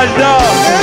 Alda.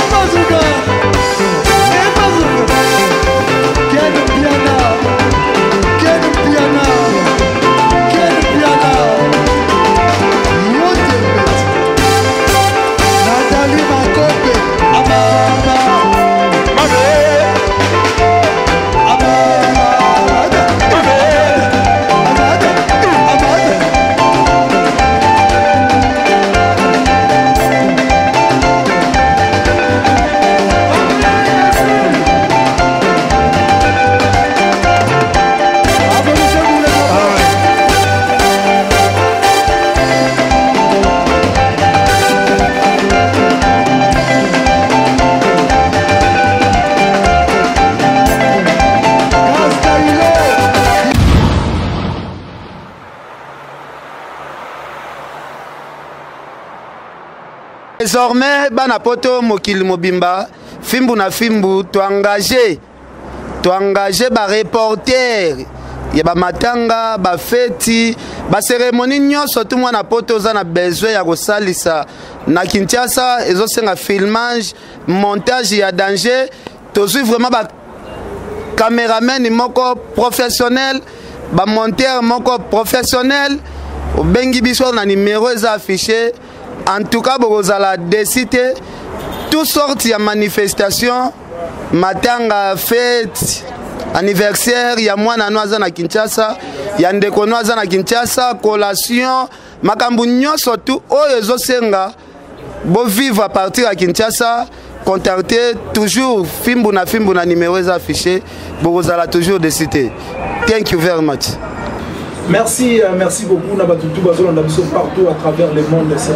Désormais, Banapoto Mokil Mobimba, Fimbu na Fimbu, tu engagé ba reporter, ya ba matanga, ba feti, ba cérémonie nyonso tout mwana poto za na besoin ya kosalisa na Kinshasa, ezo senga filmage, montage ya danger, tozui vraiment ba caméraman moko professionnel, ba monteur moko professionnel, au bengi biso na numéro eza affiché. En tout cas, vous allez décider toutes sortes de manifestations, matanga, fête, anniversaire, il y a moi na Kinshasa, il y a ndeko na Kinshasa, collation, makambu surtout, oyo senga, bo vivre à partir de Kinshasa, contactez toujours Fimbu na numéro affiché, vous allez toujours décider. Thank you very much. Merci, merci beaucoup. On a battu tout partout à travers le monde. C'est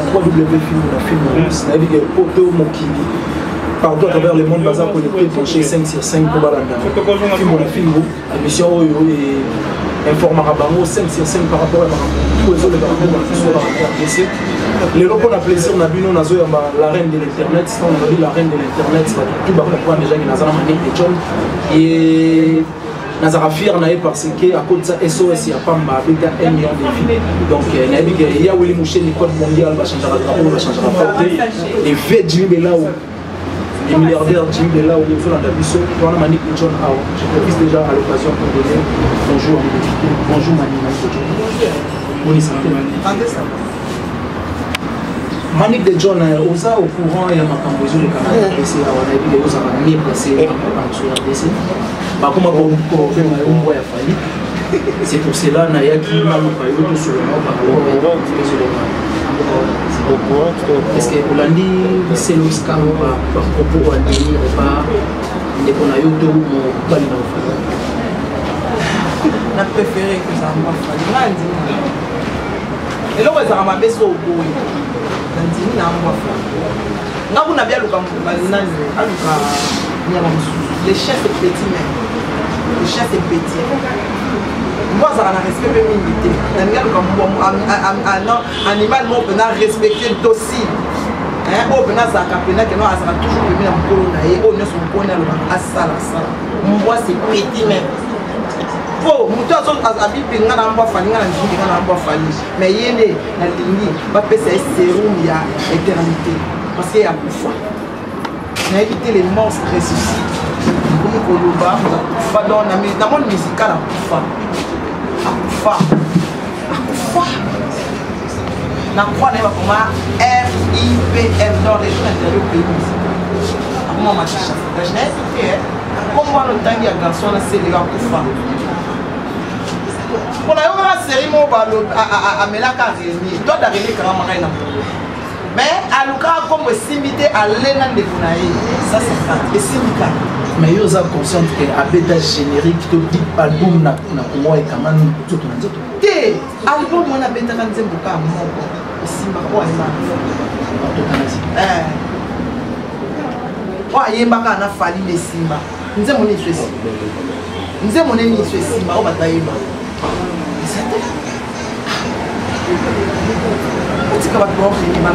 partout à travers le monde. Baza connecté branché 5 sur 5 pour Balanda. Émission informara bango 5 sur 5 par rapport à tous les autres RDC. Les locaux ont plaisir, on a vu la reine de l'internet. On a vu la reine de l'internet. Tout le monde déjà qui a Manique de John. Et Nazarafir nae parce que à cause de ça SOS il y a pas mal de 1 million de filles. Donc il y a Willy Mouché le code mondial va changer la drapeau, va changer la portée. Et V Jimmy Bella les milliardaires Jimmy Bella ou les gens de Bissau, on a Manique John Howe. Je profite déjà à l'occasion pour donner bonjour Manique John. Manique de John, on a au courant et à ma camboise le Canada, c'est à on a vu les autres mieux placés sur la DC. C'est pour cela qu'il y a qui m'a dit sur le nom est-ce que vous l'avez dit c'est l'Oscar par propos à dire pas les qu'on a eu deux ou pas les enfants. On a préféré que ça m'a fallu. Et là on va baisser au bout. Les chefs sont petits même. Les chefs sont petits. Moi, ça a respect de l'unité. Un animal, on peut respecter le dossier. On peut toujours venir en colonne. On ne se connaît pas. Moi, c'est petit même. Oh, mutu azabi pinga na mba fali nga na njingi nga na mba fali mais yene na lingi ba pesa serum ya éternité parce qu'il y a kufa na éviter les monstres ressuscités comme koloba kufa dans na monde musical kufa na quoi ne va comment RIPM dans les gens intérieurs pays comment ma chicha je n'ai fait comment le temps il y a garçon là c'est les gars kufa. On a eu une série à Melaka Rémi, toi d'arriver quand même. Mais à l'occasion, comme simité à l'ENA de Bounaï, ça c'est ça. Et simika. Mais ils sont conscients que l'abéta générique, tu dis album na moi et quand même tout le monde. Té, album on a bêta quand c'est beaucoup à moi. Simba quoi est là? Oh, yembaka na fali les simba. Nous avons les choses. Nous avons les choses simba au bataïba. Tu vas voir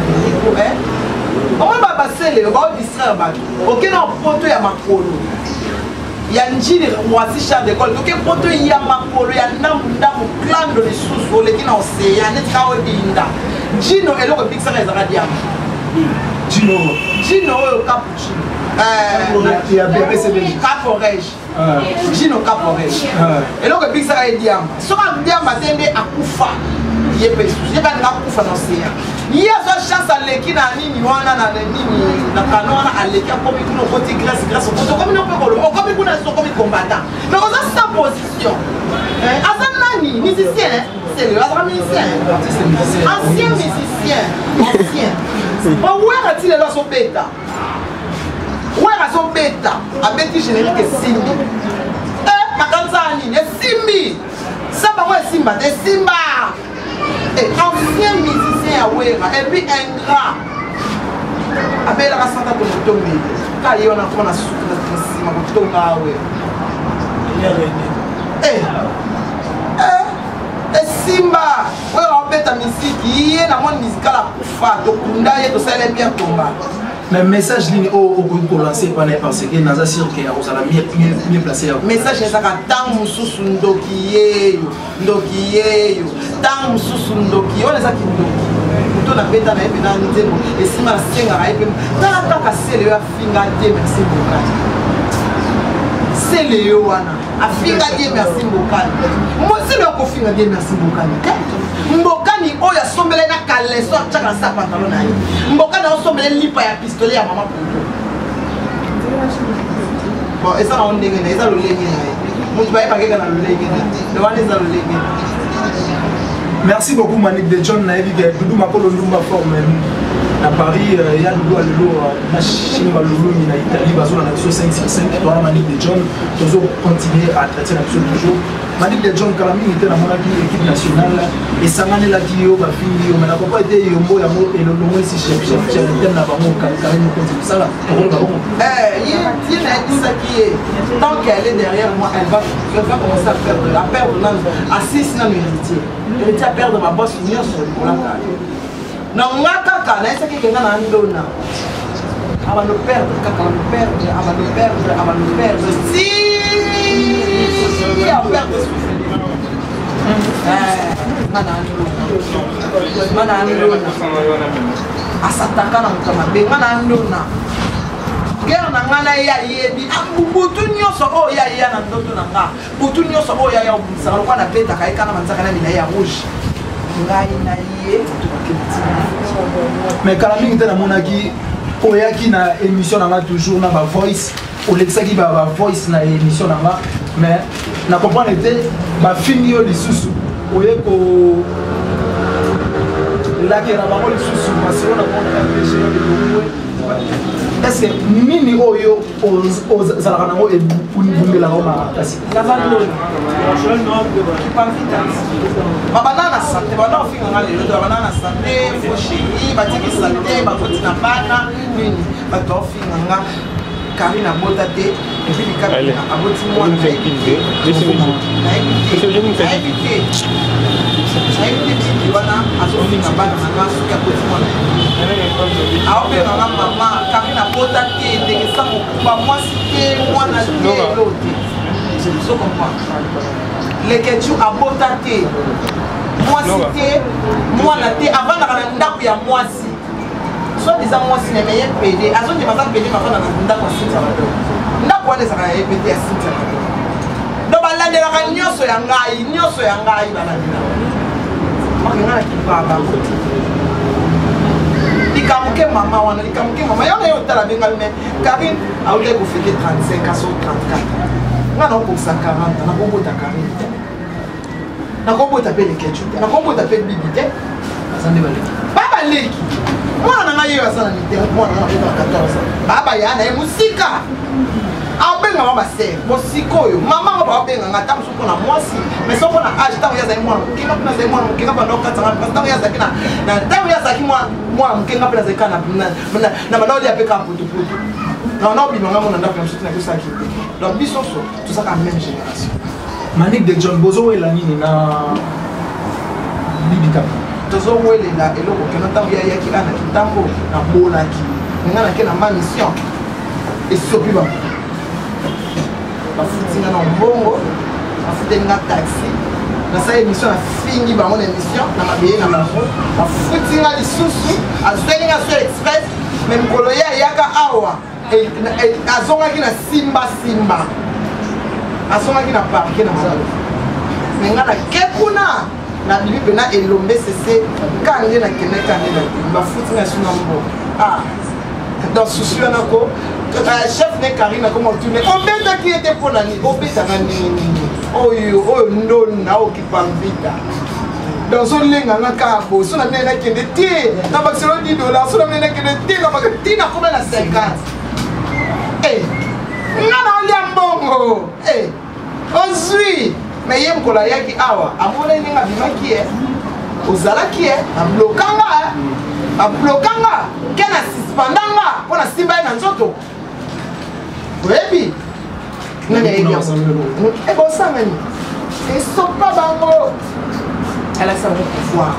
on va passer les rois distraire ok non poto ya makolo ya njini mwasi chef d'école ok poto ya makolo ya ndamu clan de sous le qui na océan net ka odinda njino eloko pixara ezaka diam Gino Cappuccino. Il y a BPCB. Caporège. Gino Caporège. Et donc, il y a des diamants. Si on a des diamants, il y a des koufa. Il y a des koufa dans ce cas. Il y a une chance à l'équipe à Nini, na canona à l'équipe comme il nous côté grâce comme nous peut comme il nous comme combattant. Mais on a sa position. Azanani musicien, c'est le musicien. Ancien musicien, ancien. Bon où est-il là son bêta? Où est son bêta? A bêti générique Simbi. Makanzani, Simbi. Ça va ouais Simba, des Simba. Et ancien musicien à Ouera, et puis ingrat. Avec la Santa Tomotombe, car il y a un souffle et Simba, ouais, on fait ta musique, il y a un musical à Koufa, donc on a été bien combat. Mais message ligne au lancé parce que Naza sûr que vous allez mieux placé. Message est à tant mususu ndoki yeyo tant mususu ndoki on est ça qui ndoki to na beta na epena nzemo esima senga ra epena na taka sele ya finga de merci beaucoup sele yo wana afinga de merci beaucoup mo sele ko finga de merci beaucoup mbokani oya sombele na kaleso chaka sa pantalon na ye mbokani o sombele lipa ya pistolet ya mama poto bon et ça on ndenge na eza lolenge na ye mutu baye bakeka na lolenge na le wana eza lolenge. Merci beaucoup Manik de John na ebi ke Doudou Makolo Ndumba forme à Paris il y a Doudou Alelo machine balolo na Italie bazona na 5-5 toi Manik de John toujours continuer à traiter la toujours Manik de John Kalami était dans mon équipe nationale et ça m'a là qui yo ba fini yo mais la papa était yombo ya mo et le nom ici chef thème na bango Kalami continue ça là il y a dit ça qui est tant qu'elle est derrière moi elle va commencer à perdre assise na héritier héritier à perdre ma bosse union sur le là non kaka na esa ki na ndona aba no perdre kaka no perdre si ya perdre mana ndona asataka na mutama be mana ndona guerre na ngana ya yebi butu nyoso o ya na ndoto na nga butu nyoso o ya obusaka kwa na beta kai kana manzaka na mina ya rouge ngai na ye mais Kalami était dans mon aki oyaki na émission na toujours na ba voice olexaki ba voice na émission na mais na comprendre était ba fini yo lisusu oyeko la que na ba lisusu parce que on a mon est-ce que nini oyo ozalaka nango ebungela ngoma kasi babanana santé bana ofinga nga lelo to babanana santé foshiri batiki santé bakoti na bana nini bato ofinga nga Karina bota te et puis Karina aboti mwana wana azofinga bana na suka koti mwana aobenga nga mama Karina bota te ndenge sa mokumba mwasi te mwana te lote je comprends leketu abota te mwasi te mwana te avandaka na ndako ya mwasi so disant mwasi ne meye pede azonde maza pede mafana na ndako ya Cynthia Mado ndako wana ezaka ya pede ya Cynthia Mado do balandelaka nyonso ya ngai balandelaka makenga na kibaba koti likamuke mama wana likamuke mama yona yo tala bengali me Karine aule kofete 35 aso 34 ngana okokisa 40 nakobota 40 nakobota pe lekechu te nakobota pe bibi te bazande baleki baba leki mwana nanga yeyo asala nite mwana nanga peta 14 baba yana ye musika abenga mama ser mosika oyo mama ngo babenga ngata musuko na mwasi mais soko na age tango yazali mwana mukinga pena zali mwana mukinga pena okatanga tango yazali na tango yazali mwana mukinga pena zali kana na malodi apeka putu non non bimanga mona ndako ya musuki na kosa kite donc bisoso tout ça quand même génération Manik de John Bozo la nini na Bibika tozo welela eloko kena tango ya yaki ana kitambo na bolaki ngana ke na ma mission et sopiba bafutinga na mbongo bafutinga taxi na sa émission na fingi bango na émission na mabeye na bango bafutinga lisusu azelinga sur express mais mokolo ya yaka awa azongaki na simba azongaki na parke na malo mais nga na ke kuna na bibi pena elombe sese kange na kende kange na bafuti na suna mbo dans souci wana ko chef ne Karina comment tu ne obeta qui était pour nani obeta nani oyo ndona okipambita dans son lenga na kabo so na nena kende tie na bakiselo $10 so na nena kende tie na bakati na koma na 50 ngana olia mbongo ozwi mais yem kola yaki awa amona ninga bimaki ozalaki ablokanga kena suspendanga pona simba na nzoto oyebi nani ebi ebosangani esopa bango elle a son pouvoir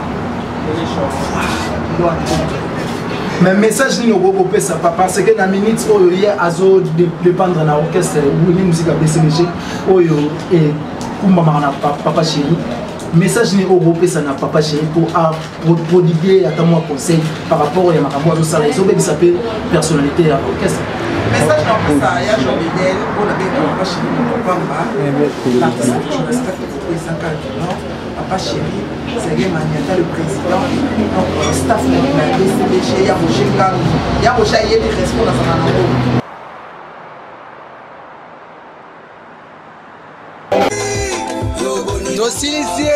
mais message ni au pesa parce que na minute oyo hier azo dépendre na orchestre ou ni musique BCBG oyo et kumba na papa chéri message ni au pesa na papa chéri pour prodiguer à moi conseil par rapport à makambo azo sala iso bebi s'appelle personnalité à orchestre message na pesa ya Jean Bidel on a bien papa chéri pamba l'artiste je respecte pour ça non papa chéri Serge Maniata le président donc staff de la BCBG ya Moshenga ya Mosha yeli responsable na sanango Tosilisie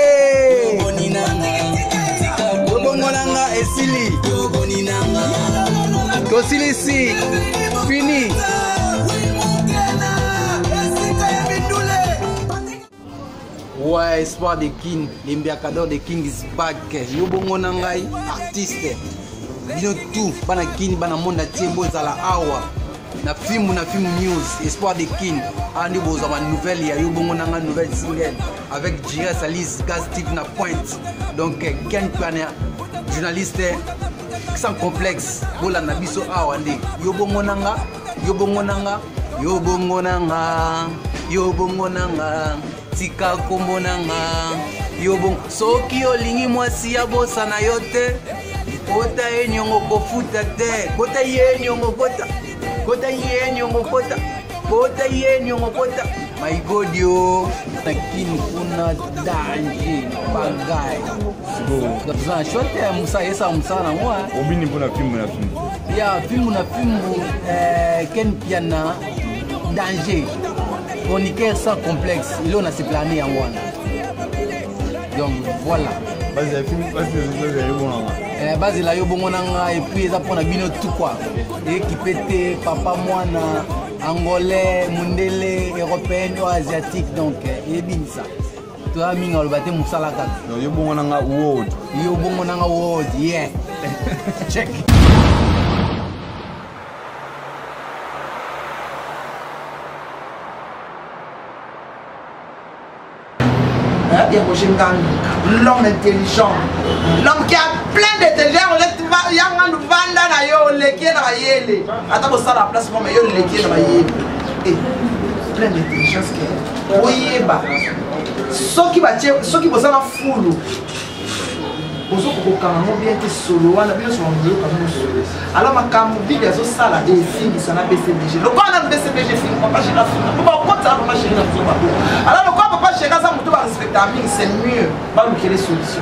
Yobongonanga esili Tosilisi fini Ouais, espoir de King, l'embarcador de King is back. Yobongonanga artiste. Bino tout, bana King, bana monde tiembo zala awa. Na film news, espoir de King. Andi bozama nouvelle ya Yobongonanga nouvelle single avec J.S. Alice, Gaz Steve na pointe. Donc Ken Plania, journaliste sans complexe. Bola na biso awa ndi. Yobongonanga. Tika kombonanga yobon soki olingi mwasi ya bosa na yote kota enyongo kofuta te kota yenyongo kota my god yo takini kuna danger bagay za shote ya musa yesa musana mwa obini mpona filmu ya filmu ken piana danger chroniqueur sans complexe, il a ses planés en one. Donc voilà. Base la yobongonanga et puis ça prend bino tout quoi. Et qui pète papa moana angolais, mundele, européen ou asiatique donc et bien ça. Toi minga le baté musala kaka. Non yobongonanga world. Yobongonanga world, yeah. Check. L'homme intelligent, l'homme qui a plein d'intelligence, il y a un vanda na yo leki na yele. Attends pour ça la place moi mais yo leki na yele. Et plein d'intelligence qui oui ba. Ceux qui bossent na fulu. Bozo ko kama bien te solo wana bien so ngelo kama solo. Alors makambo bibi azo sala et fini sana BCBG. Le quoi na BCBG fini papa chéri na fini. Papa ko ta papa chéri na fini. Alors le quoi papa chéri ça mutu ba respecter ami c'est mieux ba nous créer solution.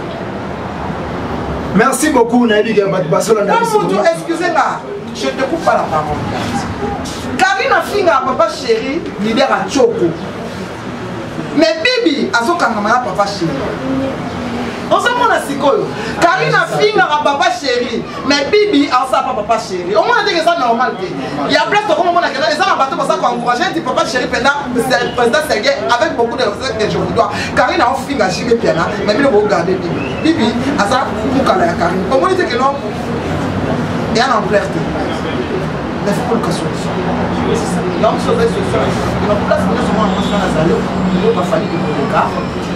Merci beaucoup Naïbi Basola. Excusez-moi, je te coupe pas la parole. Karina finga papa chéri leader à Choko. Mais bibi azo kangama papa chéri. On s'en prend à Sikoyo. Karina finga papa chéri. Mais bibi a ça papa chéri. Au moins on dit que ça normal. Il y a plein de comment on a que ça un bateau pour ça qu'on encourage dit papa chéri pendant le président Serge avec beaucoup de respect que je vous dois. Karina on finga chéri piana mais bien vous regarder bibi. Bibi a ça pour Karina. Au moins on dit que non. Il y a un plaisir. Mais il faut le solution. Donc sur les solutions. Il y a place pour nous souvent en France à Zalo. Il va falloir que nous le cas.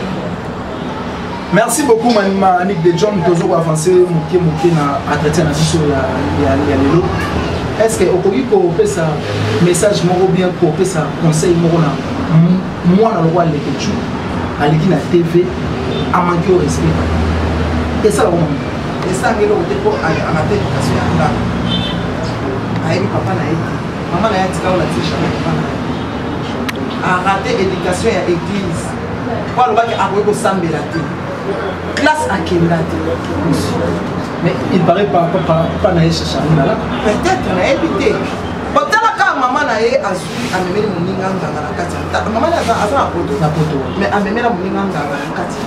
Merci beaucoup Manik de John Tozo avancer muke na entretien na biso ya lelo. Est-ce que okoki ko pesa message moko bien ko pesa conseil moko na moi na roi le kechu aliki na TV a manqué au respect. Et ça on et ça ngelo te ko a la éducation ya ayebi papa na ye maman na ye atika oyo latie jamais papa na ye arate éducation ya église po alobaki akoki kosambela te classe akenda te mais il paraît pas na ye chacharina là peut-être nayebi te otalaka mama na ye azwi amemeli moninga nganga na kati ya mama aza na poto mais amemela moninga nganga na kati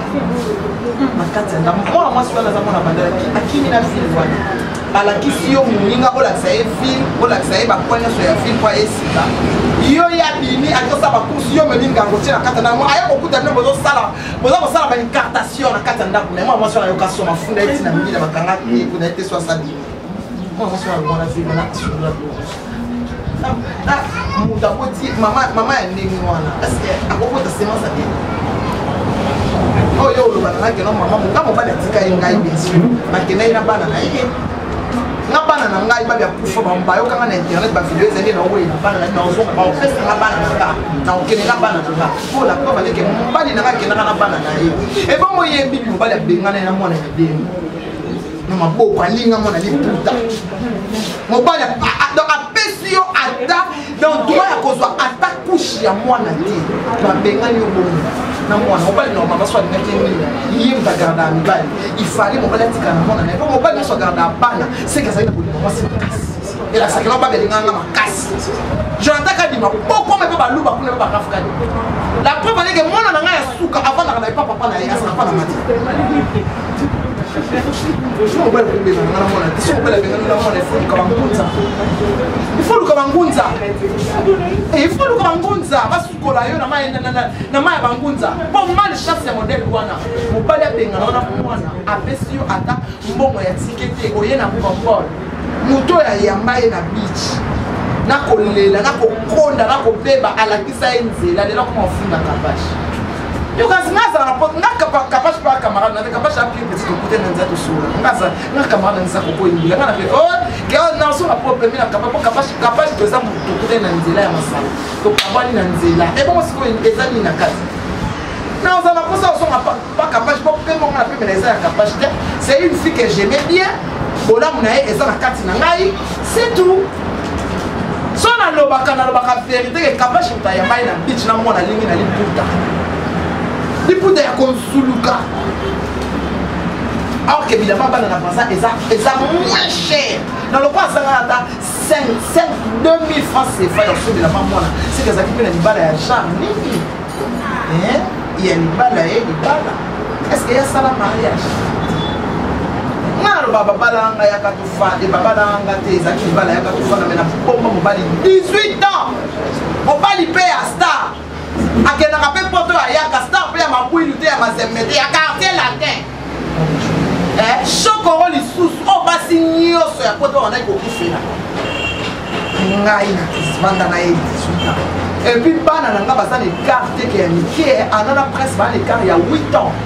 ya ndako mwana mwasi wana aza mwana bandela akimi na file wana alakisi yo moninga olakisa ye file olakisa ye bakwa nyonso ya file po ayesika yo ya bimi akosala bakursi yo melinga yango tie na kati ya ndako aye kokuta bino boza kosala baincartation na kati ya ndako me mwana mwasi wana yoka soma funda eti na mingi na bakanga kuna ete so asali mwana mwasi wana longwana file wana asurula mutu akoti mama ya ndenge wana eske akokota semence bien oyo olobana nake no mama nga mobali atika ye ngai bien sûr nakenda ye na bana na ye nga bana na ngai babia kufa bayokanga na internet bavideo ezali na owela bana na naozonga baopesanga bana na nga na okendela bana na nga mpola preuve aleke mobali na nga akendaka na bana na ye ebongo yebibi mobali abengana ye na mwana ya deni na maboko alinga mwana liputa mobali apesi yo ata donc droit ya kozwa ata couche ya mwana te babengani yo bongo na mwana mobali na mama so alingaki nini ye mutagarda ya mibali ifali mobali atika na mwana na ye po mobali nyonso agarda ya bana seke azali na bolingo mwasi makasi elakisaki na babe alinganga makasi jonathan kadima pokoma mpe baluba kuna mpe bakafu kadima la preuve aleke mwana na ngai ya suka avandaka na epa papa na ye asaka pa na mati il faut luka bangunza basukola yo na maya bangunza po mali chasse ya modele wana mobali abengana wana mwana apesi yo ata mbongo ya tikete oye na mbombole moto ya yamba ye na beach nakolela nakokonda nakobeba alakisa ye nzela lelo komafunda kabashi yokazi ngaza na pot ngakapashi pa camarade na kapashi api petit côté na nzato sura ngaza ngakamarade nza ko ingila ngana pe oh ke na so na problème na kapashi toza mutu côté na nzela ya masala to kabani na nzela e bon siko ezali na kati na on a posé son pas kapashi po pe mo na pe na eza ya kapashi c'est une fille que j'aimais bien bona munaye eza na kati na ngai c'est tout so na lobaka vérité que kapashi utayambai na beach na mwana lingi na liputa liputa ya konsuluka alors que évidemment bana na pensa eza moins cher dans le quoi ça ata 2000 francs CFA ya so de la mwana c'est que ça qui na libala ya charme nini il y a libala est-ce qu'il y a ça la mariage ngalo baba balanga ya katufa de baba balanga te za ki bala ya katufa na mena pomba mobali 18 ans mobali pe ya star akena ka pe poto ya ka star pe ya mabwili te ya mazemete ya quartier latin chokoro lisusu o basi nyonso ya poto wana ikokufela ngai na kisvanda na ye 18 ans et puis bana na nga baza na écart te ke ya mike anana presque bana écart ya 8 ans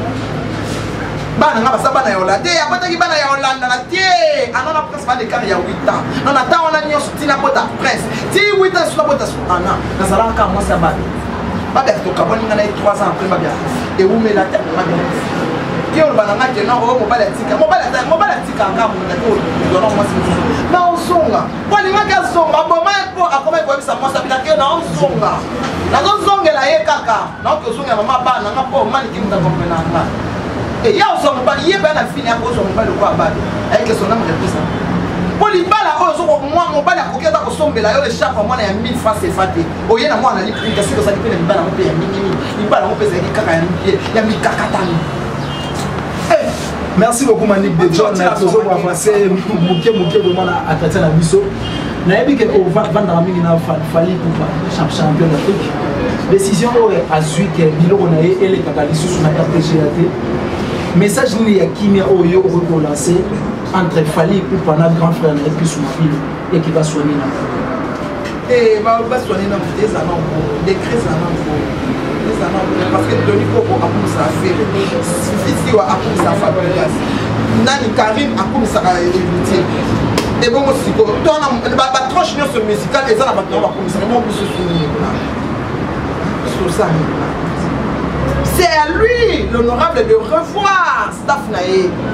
bana nga basa bana ya Hollande abotaki bana ya Hollande na tie anana presque bana écart ya 8 ans non ata wana nyonso tina bota presque ti 8 ans suna bota ana nazalaka mwasi ya bana babia tokabwani nga na ye 3 ans après babia ewumela te babia ki oloba na nga ke non oyo mobali atika nga motaki odona mwasi mosusu na ozonga po alingaki azonga aboma ye mpo akoma ekoyebisa mwasi abinaki na ozonga nazozongela ye kaka naoki ozongela mama bana nga mpo omaliki mutu akompena nga ya ozwa mobali ye mpe na fini yako ozwa mobali okwa abali ayeke sona motepesa po libala oyo ozoko mobali akoki aza kosombela yo echarpe mwana ya 1000 francs CFA te oye na mwana liputa siki ozali mpe na libala yango mpe ya mingi libala yango mpe ezalaki kaka ya mikakatano. Merci beaucoup Manik de John na tozo kwa français muke vraiment na atratia na biso na yebi ke o vanda mingi na fali pour champion d'Afrique décision o azui ke biloko na ye ele kaka lisusu na RTGAT message ni ya kimia oyo ko lancer entre Fali ou pendant grand frère et puis son fille et qui va soigner na et va soigner na des années des crises parce que Tony Koko a pour ça faire si wa a pour ça Fabregas nani Karim a pour ça éviter et bon aussi ko to na ba tranche sur musical et ça na ba pour ça mon pour se souvenir sur ça c'est à lui l'honorable de revoir staff nae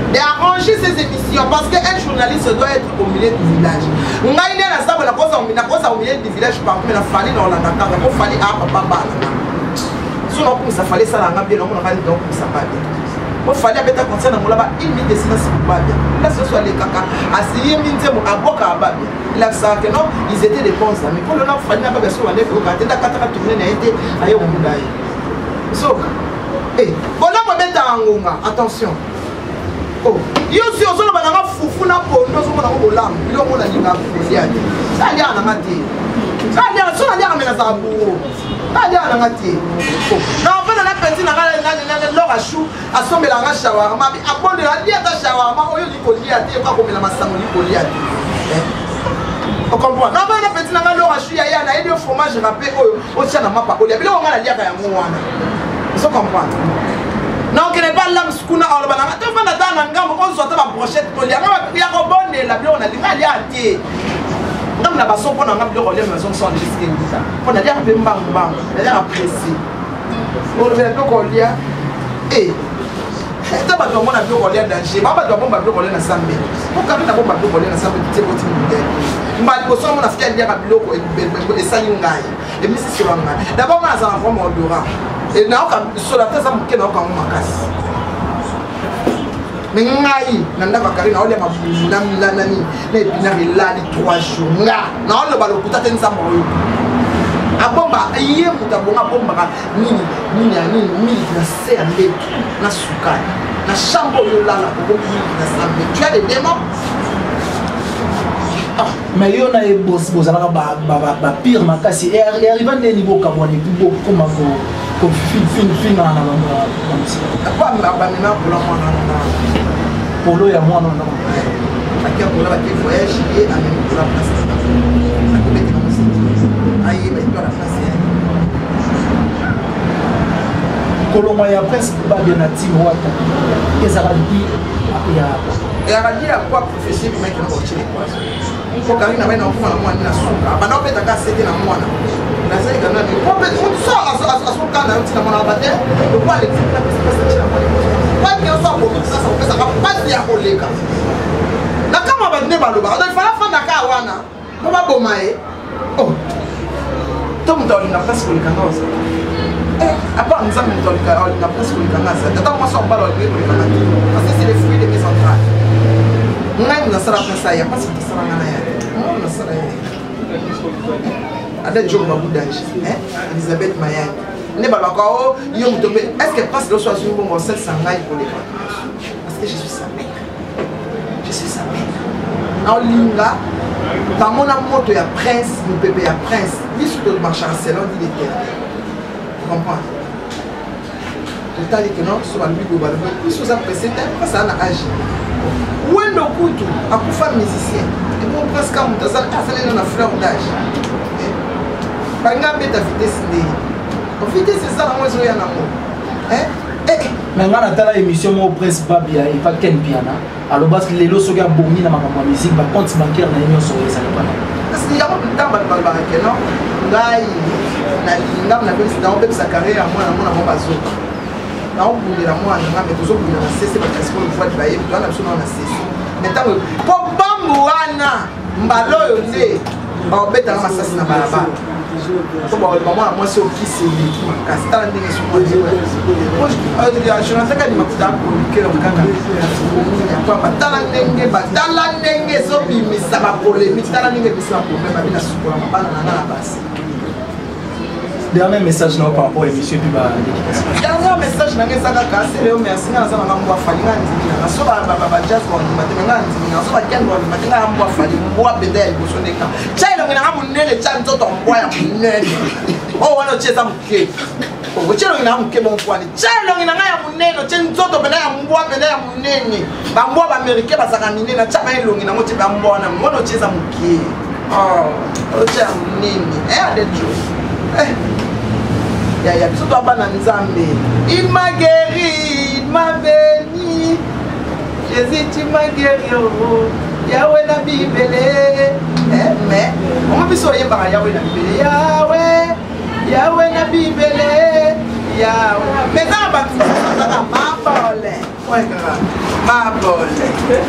d'arranger ces émissions parce qu'un journaliste doit être au milieu du village. On a une à la cause au milieu du village par contre, il a fallu dans la Dakar, il a fallu à papa. Sinon, ça fallait ça dans la bien, on a dit donc ça va bien. Il fallait mettre un concert dans mon là-bas, il met des silences pour pas bien. Là, ce soit les caca, assis, il aboka à bien. Il a ça que non, ils étaient des bons amis. Pour le nom, il fallait pas que ce soit les gars, il a tourné, il a été ailleurs au Moudaï. So, eh, voilà, on va mettre en Gonga, attention. Oh, yo si ozo ba na fufu na pondo zo mona ko lam ilo mona linga fufu yake sali ana ngati sali ana sona lia kamela za bu sali ana ngati na vana na penti na na lo rashu asombela nga shawarma bi abonde la lia ta shawarma oyo likolia te kwa komela masango likolia te on comprend na vana penti na lo rashu ya ya na ile fromage râpé oyo o tia na mapa olia bilo nga na lia ka ya mwana so comprendre. Non, qui n'est pas l'âme scouna à l'obana. Tu vas dans un gamme, on soit à brochette pour lire. Il y a un bon la bio, on a dit, il y a un thé. On a pas son pour un de relais, mais on s'en dit ça. On a dit un peu bang bang, on a apprécié. On a fait un peu qu'on lit. Et, tu vas dans mon avion relais danger. Papa doit bon babio relais dans sa main. Pourquoi tu as bon babio relais dans sa main? Tu es petit modèle. Mali boson mon a fait un lien à bilo et ça y'ungai. Et mais c'est sur un gars. D'abord, on a un enfant modérant. Et now sur la tête ça me ken au camp makas mais ngai nanda bakari na ole mabunda milanani na binari lali 3 jours nga na ole balokuta tenza moyo abomba iye mutabonga bomba nini na serle na suka na chambo yolala ko na sambe tu as des démons. Mais il y a des boss pire makasi et arrive à des niveaux kabouani beaucoup comme fin na quoi mabamena pour la mwana pour le ya mwana non akia pour la voyage et amène pour la place ça peut être comme ça aïe mais toi la place kolongo ya presque pas bien atimo wata ezaradi et aradi à quoi professeur mais qui n'a pas tiré quoi faut quand même na mwana na suka bana opeta ka sete na mwana na sai kana ni ko pe so asuka na uti na mwana bate le kwa le tika pesa tira mwana kwa ki oso ko sasa pesa ka pasi ya koleka na kama ba ne baloba on fala fanda ka wana ko ba bomae oh to mtoli na pesa koleka ngoza apa nzambe mtoli ka na pesa koleka ngaza tata mo so balo le koleka ngaza parce que c'est les fruits de mes entrailles ngai na sala pesa ya parce que sala ngana ya na sala ya ada jogo mabudaji Elisabeth Mayani ne baba ko yo mutombe est-ce que passe le soir sur bon bon 700 ngai pour les parce que je suis sa mère en linga par mon moto ya prince mon bébé ya prince lui sur le marché à Célon dit était tu comprends total que non sur la bible global plus sur ça précédent ça na âge wendo kutu akufa musicien et bon presque comme ça ça na fleur d'âge banga beta vitesse ndé en vitesse c'est ça moi zo ya namo mais ngana tala émission mo presse babia et pas ken piana alors parce que les lots soga bomi na makambo musique ba compte bancaire na émission so ça pas parce que ya mo ndamba ba ke non ngai na lingam na besi na obebisa carrière moi na mo bazoka na obundela moi na ngame tozobundela na cesse parce que on voit travailler toi na biso na cesse mais tant po bambu wana mbaloyo nde ba obeta na masasi na barabara so ba mama moi c'est au fils et qui m'a casté ndenge sur moi je n'entends ni makuta ko kero kaka kwa batala ndenge so bimisa ba polémique tala ndenge bisa problème ba bina sukola mabana na basi. Dernier message par rapport à l'émission puis bah dernier message na ngesa kaka c'est le merci na sana ngamba falinga nzina so ba jazz kwa matenga nzina so ba kendo wa matenga ngamba falinga mwa bedel kusoneka chailo ngina ngamu nene cha mtoto mbwa ya munene oh wana cheza mke oh chailo ngina mke mkwani chailo ngina ngaya munene cha mtoto bena ya mbwa bena ya munene ba mbwa ba amerika ba saka minene cha ba ilongi na ngote ba mbwa na ngono cheza mke oh cha munene de Dieu ya biso to bana nzambe il m'a guéri il m'a béni Jésus tu m'as guéri Yahweh na bibele mais on biso yeba Yahweh na bibele Yahweh na bibele Mais dans ma bole. Ouais, ma bole.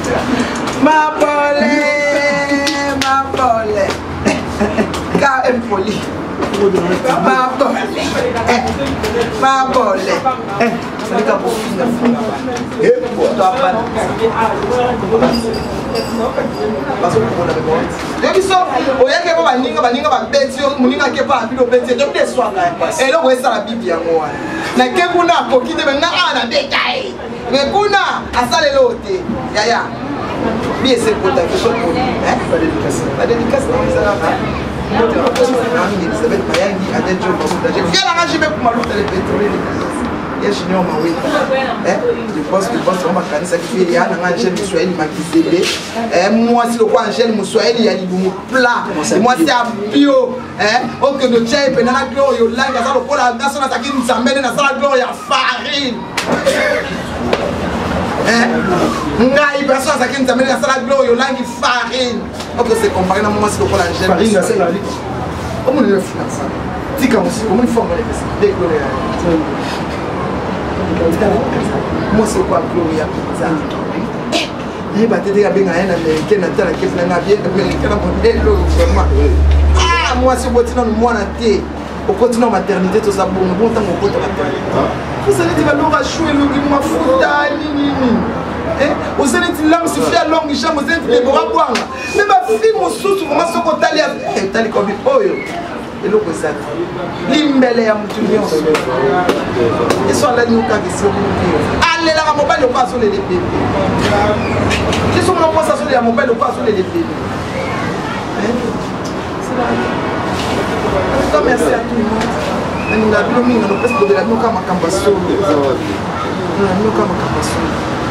Car impoli. Ma bole. Je pense que on va ça qui fait un Angèle Moussoaïli Makizélé. Moi, c'est le quoi Angèle Moussoaïli, il y a du plat. Moi, c'est un bio. Oh, que le tchèque, pendant la gloire, il y a la nation qui nous amène dans la gloire, il y a farine. Ngai, personne qui nous amène dans la gloire, il y a la farine. Ok, c'est comparé à moi, c'est le quoi Angèle Moussoaïli. Comment on le fait ça? Tika aussi, comment il faut me laisser? Moi c'est quoi Gloria Pizza? Il va te dire à bien un américain à la caisse d'un avion américain à modèle vraiment. Ah moi c'est bon dans le mois naté au continent maternité tout ça bon temps au côté maternité. Vous allez dire alors à jouer le qui m'a fouta ni. Vous allez dire là c'est fait longue jambe vous allez dire boire. Mais ma fille mon sous moi ce qu'on t'a l'air t'a comme oyo. Et l'eau que ça l'imbelle à mutumio et soit là nous quand ici allez là mon père ne pas sur les bébés qui sont mon poste sur les mon père ne pas sur les bébés c'est merci à tout le monde nous avons mis dans presque de la nous comme campasso nous comme campasso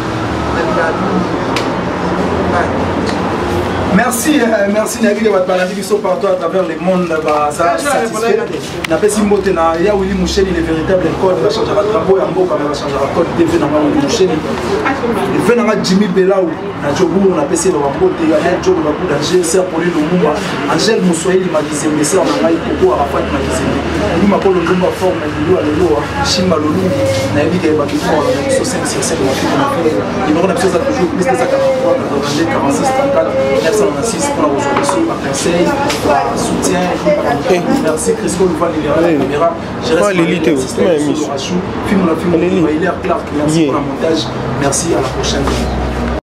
Merci, merci Nagui de votre maladie qui sont partout à travers le monde. Satisfait. N'a pas si moté na ya Willy Moucheli le véritable code va changer votre drapeau et Mboka va changer votre code TV na Willy Moucheli. Le fait na Jimmy Belaou na Jobu on a passé dans Mbote ya Jobu na coup d'Angèle c'est pour lui le Mumba. Angèle Moussoaïli m'a dit mais ça na ngai Koko Arafat m'a dit lui m'a pas le Mumba forme de lui à l'eau Shimba Lulu na dit que ba qui font la 5 sur 7 il me rend absolument toujours plus de ça 43 46 34 906 pour la résolution, ma conseil, la soutien. Merci Crisco Louva Caméra. Je reste l'élite. Film la film, il est clair. Merci pour le montage. Merci à la prochaine.